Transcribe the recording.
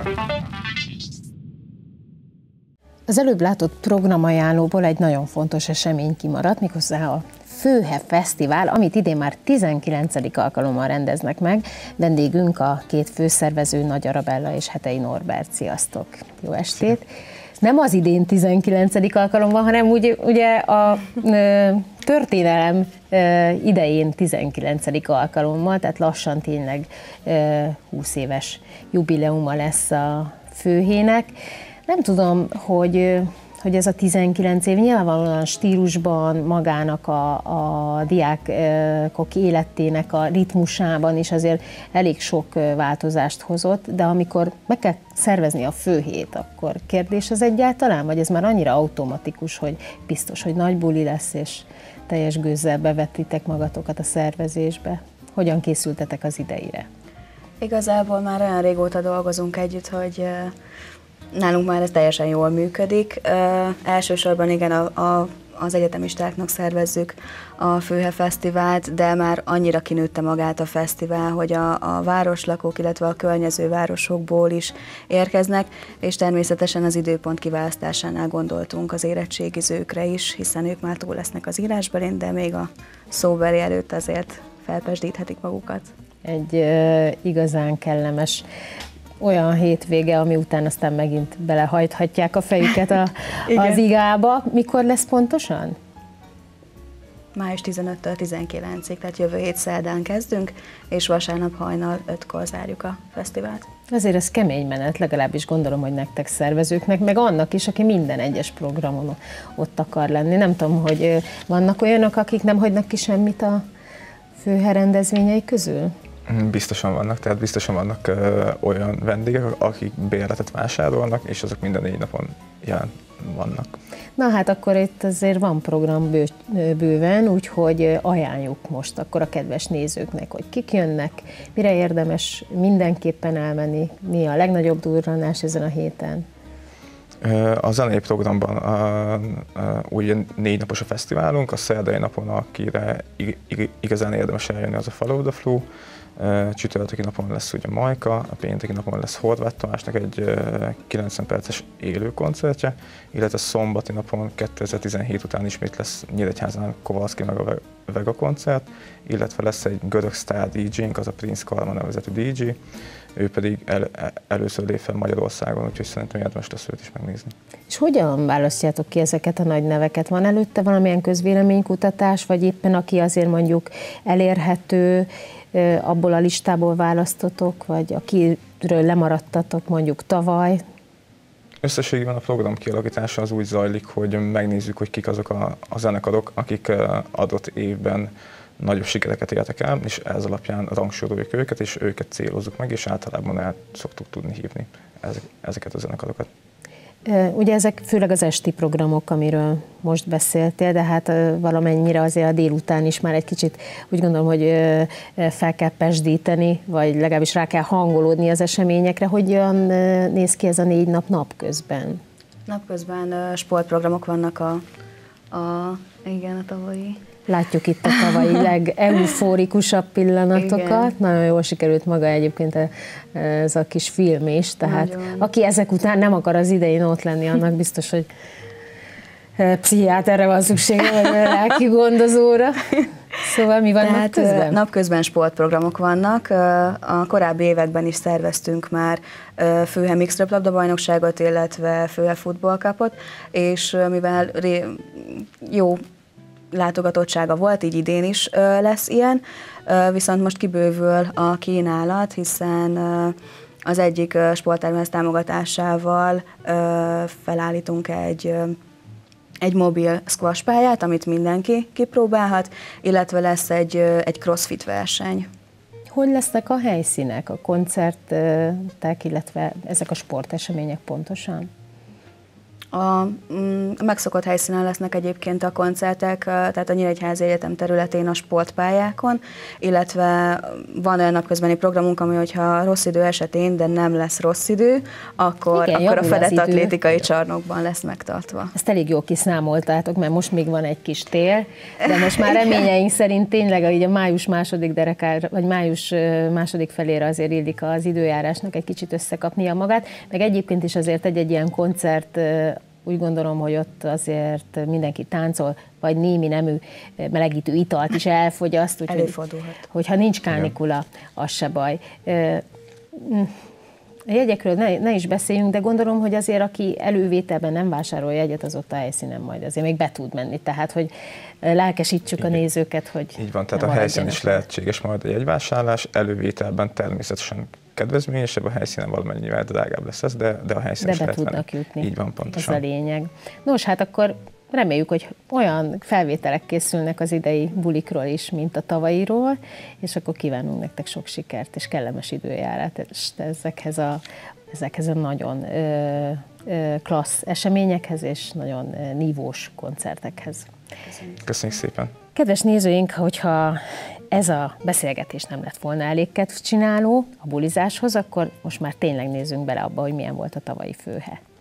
Az előbb látott programajánlóból egy nagyon fontos esemény kimaradt, méghozzá a Főhe Fesztivál, amit idén már 19. alkalommal rendeznek meg. Vendégünk a két főszervező, Nagy Arabella és Hetei Norbert. Sziasztok! Jó estét! Nem az idén 19. alkalommal, hanem ugye a történelem idején 19. alkalommal, tehát lassan tényleg 20 éves jubileuma lesz a Főhének. Nem tudom, hogy ez a 19 év nyilvánvalóan stílusban, magának a diákok életének a ritmusában is azért elég sok változást hozott, de amikor meg kell szervezni a Főhét, akkor kérdés ez egyáltalán, vagy ez már annyira automatikus, hogy biztos, hogy nagy buli lesz, és teljes gőzzel bevettitek magatokat a szervezésbe? Hogyan készültetek az ideire? Igazából már olyan régóta dolgozunk együtt, hogy nálunk már ez teljesen jól működik. Elsősorban igen, az egyetemistáknak szervezzük a Főhe Fesztivált, de már annyira kinőtte magát a fesztivál, hogy a városlakók, illetve a környező városokból is érkeznek, és természetesen az időpont kiválasztásánál gondoltunk az érettségizőkre is, hiszen ők már túl lesznek az írásbelén, de még a szóbeli előtt azért felpesdíthetik magukat. Egy igazán kellemes olyan hétvége, ami után aztán megint belehajthatják a fejüket az igába. Mikor lesz pontosan? Május 15-től 19-ig, tehát jövő hét szerdán kezdünk, és vasárnap hajnal 5-kor zárjuk a fesztivált. Azért ez kemény menet, legalábbis gondolom, hogy nektek szervezőknek, meg annak is, aki minden egyes programon ott akar lenni. Nem tudom, hogy vannak olyanok, akik nem hagynak ki semmit a Főhe rendezvényei közül? Biztosan vannak, tehát biztosan vannak olyan vendégek, akik bérletet vásárolnak, és azok minden 4 napon jelen vannak. Na hát akkor itt azért van program bőven, úgyhogy ajánljuk most akkor a kedves nézőknek, hogy kik jönnek, mire érdemes mindenképpen elmenni, mi a legnagyobb durranás ezen a héten. A zenei programban ugye 4 napos a fesztiválunk, a szerdai napon, akire igazán érdemes eljönni, az a Follow the Flow. Csütörtöki napon lesz ugye Majka, a pénteki napon lesz Horváth Tamásnak egy 90 perces élő koncertje, illetve szombati napon 2017 után ismét lesz Nyíregyházán Kowalski meg a Vega koncert, illetve lesz egy görög sztár DJ-nk, az a Prince Karma nevezetű DJ, ő pedig először lép fel Magyarországon, úgyhogy szerintem érdemes lesz őt is megnézni. És hogyan választjátok ki ezeket a nagy neveket? Van előtte valamilyen közvéleménykutatás, vagy éppen aki azért mondjuk elérhető, abból a listából választotok, vagy akiről lemaradtatok mondjuk tavaly? Összességében a program kialakítása az úgy zajlik, hogy megnézzük, hogy kik azok a zenekarok, akik adott évben nagyobb sikereket értek el, és ez alapján rangsoroljuk őket, és őket célozzuk meg, és általában el szoktuk tudni hívni ezeket a zenekarokat. Ugye ezek főleg az esti programok, amiről most beszéltél, de hát valamennyire azért a délután is már egy kicsit úgy gondolom, hogy fel kell pesdíteni, vagy legalábbis rá kell hangolódni az eseményekre. Hogyan néz ki ez a 4 nap napközben? Napközben sportprogramok vannak a tavalyi. Látjuk itt a tavalyi legeufórikusabb pillanatokat. Igen. Nagyon jól sikerült maga egyébként ez a kis film is, tehát nagyon. Aki ezek után nem akar az idején ott lenni, annak biztos, hogy pszichiáterre van szüksége, vagy lelki gondozóra. Szóval mi van napközben? Napközben sportprogramok vannak. A korábbi években is szerveztünk már Főhe Mixed Röplabda-bajnokságot, illetve Főhe Football Cupot, és mivel jó látogatottsága volt, így idén is lesz ilyen, viszont most kibővül a kínálat, hiszen az egyik sporttermesz támogatásával felállítunk egy mobil squash pályát, amit mindenki kipróbálhat, illetve lesz egy crossfit verseny. Hogy lesznek a helyszínek, a koncertek, illetve ezek a sportesemények pontosan? A megszokott helyszínen lesznek egyébként a koncertek, tehát a Nyíregyházi Egyetem területén a sportpályákon, illetve van olyan napközbeni programunk, ami hogyha rossz idő esetén, de nem lesz rossz idő, akkor a fedett atlétikai csarnokban lesz megtartva. Ezt elég jól kiszámoltátok, mert most még van egy kis tél, de most már reményeink szerint tényleg így a május második derekára, vagy május második felére azért illik az időjárásnak egy kicsit összekapnia magát, meg egyébként is azért egy ilyen koncert, úgy gondolom, hogy ott azért mindenki táncol, vagy némi nemű melegítő italt is elfogyaszt. Előfordulhat. Hogyha nincs kánikula, az se baj. A jegyekről ne is beszéljünk, de gondolom, hogy azért aki elővételben nem vásárol jegyet, az ott a helyszínen majd azért még be tud menni. Tehát, hogy lelkesítsük a nézőket, hogy így van, tehát a helyszínen is lehetséges majd a jegyvásárlás, elővételben természetesen kedvezményesebb, a helyszínen valamennyivel drágább lesz ez, de a helyszínen is lehet tudnak jutni. Így van, pontosan. Ez a lényeg. Nos, hát akkor reméljük, hogy olyan felvételek készülnek az idei bulikról is, mint a tavalyiról, és akkor kívánunk nektek sok sikert és kellemes időjárást ezekhez a nagyon klassz eseményekhez és nagyon nívós koncertekhez. Köszönjük szépen! Kedves nézőink, hogyha ez a beszélgetés nem lett volna elég kedvcsináló a bulizáshoz, akkor most már tényleg nézzünk bele abba, hogy milyen volt a tavalyi főhe.